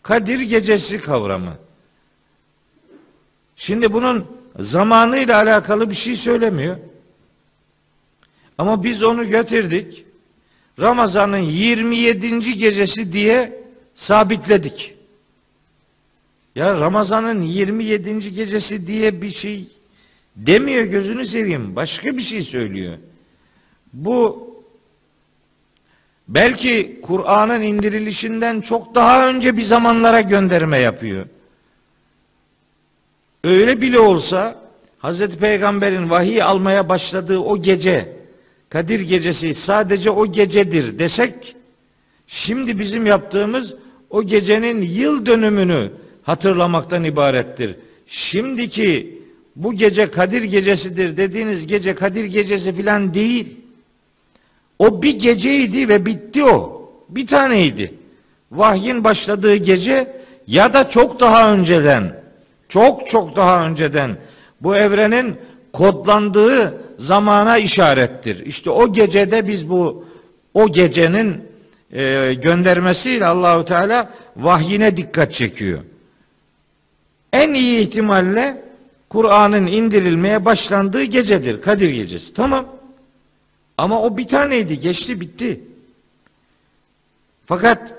Kadir Gecesi kavramı. Şimdi bunun zamanıyla alakalı bir şey söylemiyor. Ama biz onu götürdük. Ramazan'ın 27. gecesi diye sabitledik. Ya Ramazan'ın 27. gecesi diye bir şey demiyor, gözünü seveyim. Başka bir şey söylüyor. Bu belki Kur'an'ın indirilişinden çok daha önce bir zamanlara gönderme yapıyor. Öyle bile olsa Hazreti Peygamber'in vahiy almaya başladığı o gece, Kadir Gecesi sadece o gecedir desek, şimdi bizim yaptığımız o gecenin yıl dönümünü hatırlamaktan ibarettir. Şimdiki bu gece Kadir Gecesidir dediğiniz gece Kadir Gecesi filan değil. O bir geceydi ve bitti o. Bir taneydi. Vahyin başladığı gece ya da çok daha önceden, çok daha önceden bu evrenin kodlandığı zamana işarettir. İşte o gecede biz o gecenin göndermesiyle Allahu Teala vahyine dikkat çekiyor. En iyi ihtimalle Kur'an'ın indirilmeye başlandığı gecedir. Kadir Gecesi. Tamam. Ama o bir taneydi. Geçti, bitti. Fakat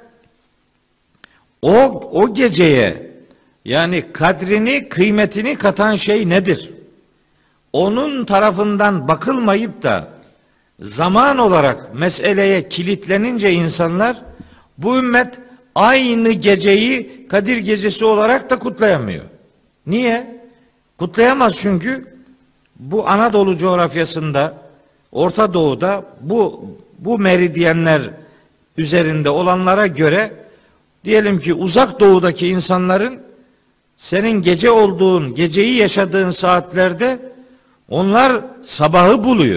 o geceye, yani kadrini, kıymetini katan şey nedir? Onun tarafından bakılmayıp da zaman olarak meseleye kilitlenince insanlar, bu ümmet aynı geceyi Kadir Gecesi olarak da kutlayamıyor. Niye? Kutlayamaz çünkü bu Anadolu coğrafyasında, Orta Doğu'da bu meridyenler üzerinde olanlara göre, diyelim ki Uzak Doğu'daki insanların senin geceyi yaşadığın saatlerde onlar sabahı buluyor.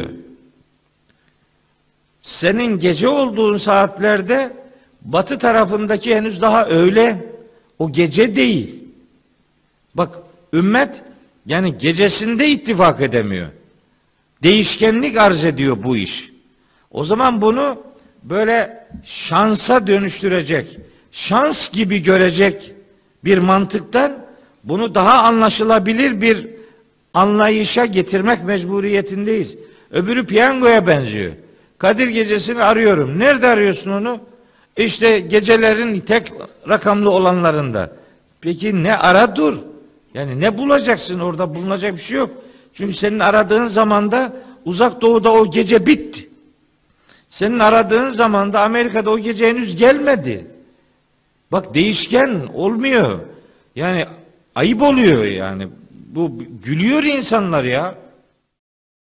Senin gece olduğun saatlerde batı tarafındaki henüz daha öğle, o gece değil. Bak, ümmet yani gecesinde ittifak edemiyor. Değişkenlik arz ediyor bu iş. O zaman bunu böyle şansa dönüştürecek, şans gibi görecek bir mantıktan bunu daha anlaşılabilir bir anlayışa getirmek mecburiyetindeyiz. Öbürü piyangoya benziyor. Kadir Gecesi'ni arıyorum. Nerede arıyorsun onu? İşte gecelerin tek rakamlı olanlarında. Peki ne ara dur? Yani ne bulacaksın orada? Bulunacak bir şey yok. Çünkü senin aradığın zamanda Uzak Doğu'da o gece bitti. Senin aradığın zamanda Amerika'da o gece henüz gelmedi. Bak, değişken olmuyor. Yani ayıp oluyor yani. Bu gülüyor insanlar ya.